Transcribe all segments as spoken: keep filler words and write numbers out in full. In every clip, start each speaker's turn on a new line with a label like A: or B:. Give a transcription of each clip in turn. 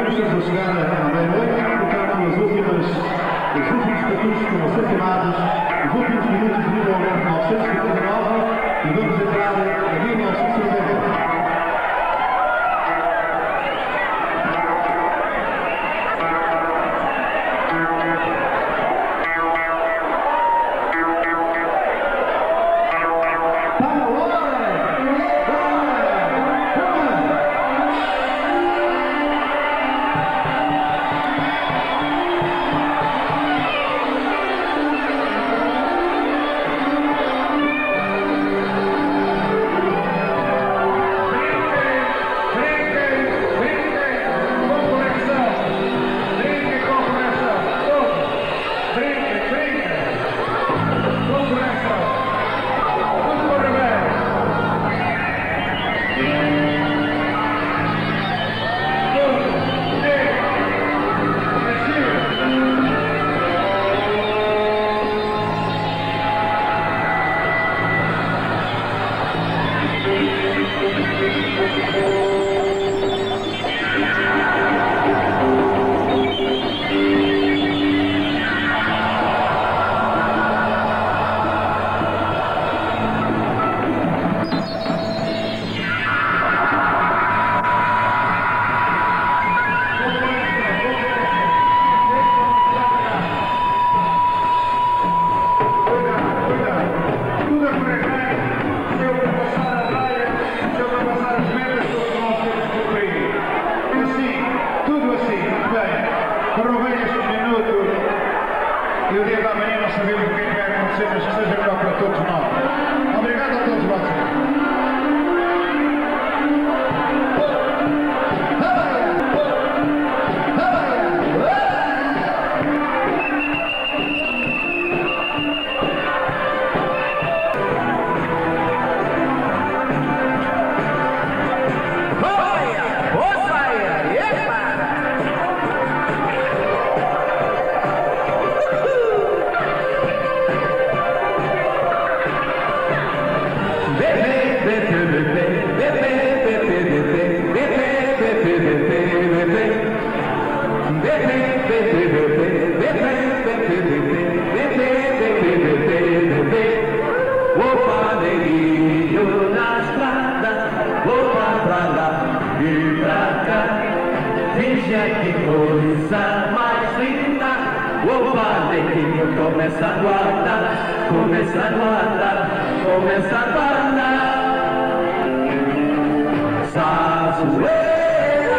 A: estamos a chegar à meia-noite, portanto, as últimas, os últimos estatutos que vão ser firmados, os últimos minutos de mil novecentos e setenta e nove, e vamos entrar em mil novecentos e oitenta. E o dia da manhã não sabemos o que é que vai acontecer, mas que seja melhor para todos nós. Obrigado a todos vocês.
B: Que coisa mais linda, opa, neguinho, começa a guardar, começa a guardar, começa a guardar. Sazoeira,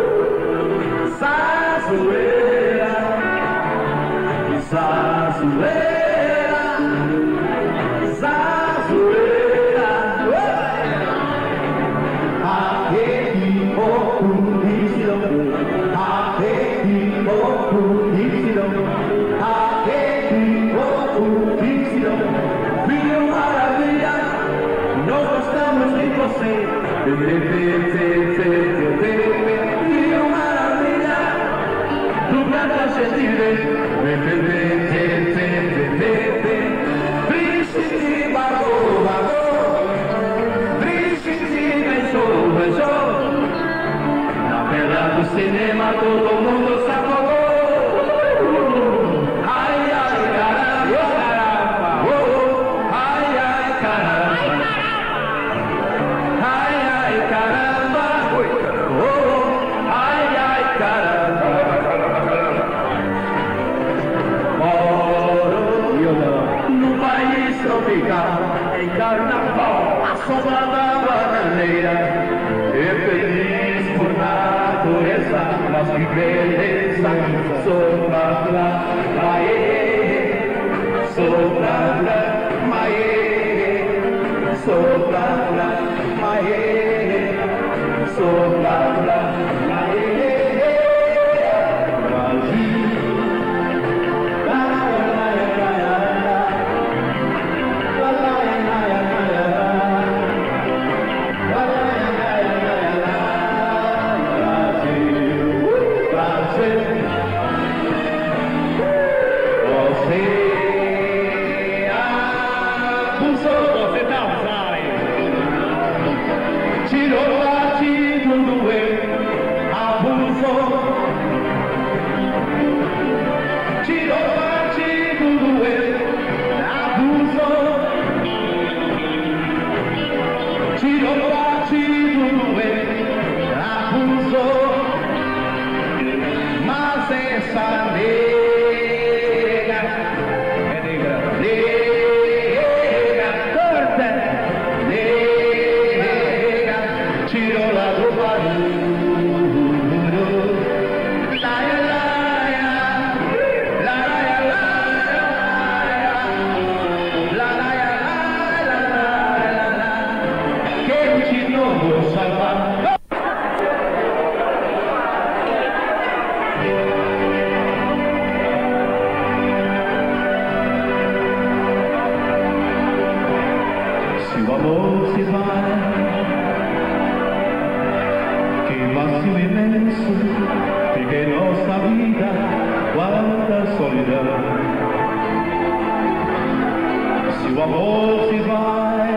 B: sazoeira, sazoeira, sazoeira, aquele oculista. Filho maravilha, nós gostamos de você. Filho maravilha, do Branca Gentil. Triste de bagô, bagô, triste de beijou, beijou. Na tela do cinema todo mundo se afogou. Em carnaval, a sombra da bananeira, eu feliz por natureza, mas que beleza, sou pra lá, maê, sou pra lá, maê, sou pra lá, maê, sou pra lá, maê. Tirou batido do eu, abusou. essa nega, é negra, nega, torta, nega, tirou lá do barulho, laia, laia, laia, laia, laia, laia, que te não vou salvar. Se o amor se vai, que vazio imenso fica em nossa vida, quanta solidão. Se o amor se vai,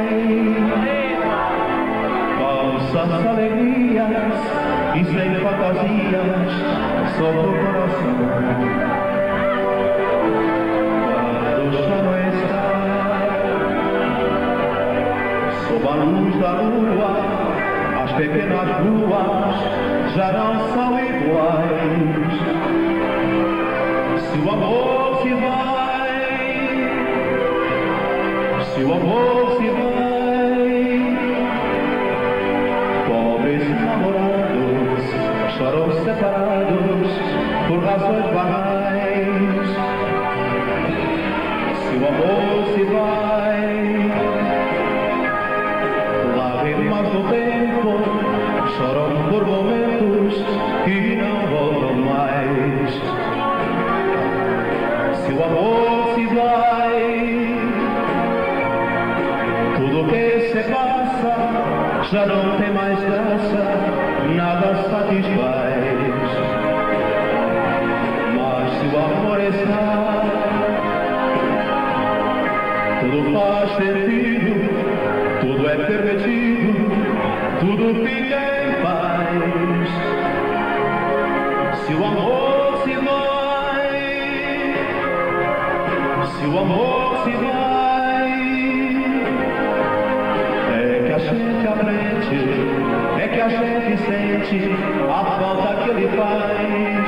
B: falsas alegrias e sem fantasias, só do coração. Quando já não está sob a luz da lua, as pequenas ruas já não são iguais. Se o amor se vai, se o amor se vai, pobres namorados choram separados por razões banais. Se o amor se vai, lágrimas do tempo choram por momentos que não voltam mais. Se o amor se vai, tudo que se passa já não tem mais graça, nada satisfaz. Mas se o amor está, tudo faz sentido, tudo é permitido, tudo fica em paz. Se o amor se vai, se o amor se vai, é que a gente aprende, é que a gente sente a falta que ele faz.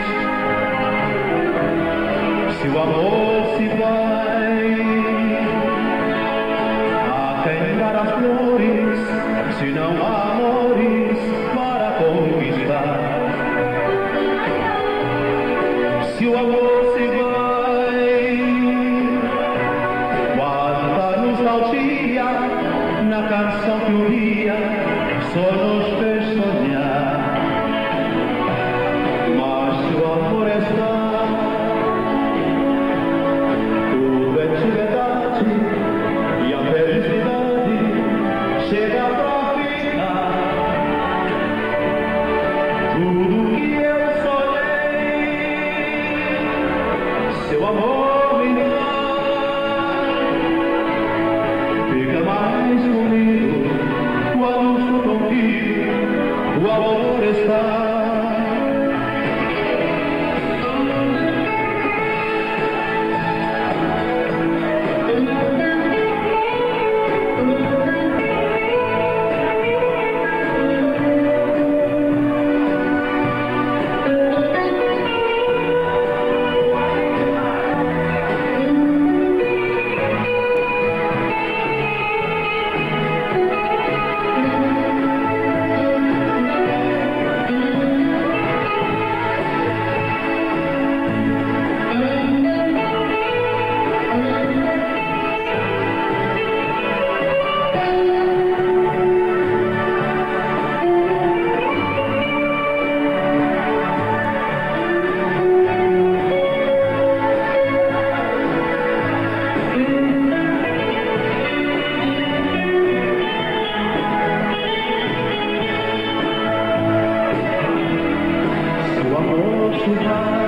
B: Se o amor se vai, a quem dar as flores, se não há amores para conquistar. Se o amor se vai, quanta nostalgia na canção que um dia só nos fez sonhar. Mas se o amor está, tudo é verdade e a felicidade chega pra ficar. Tudo que eu sonhei, seu amor me dá, fica mais comigo quando estou contigo, o amor está. Se o amor se vai,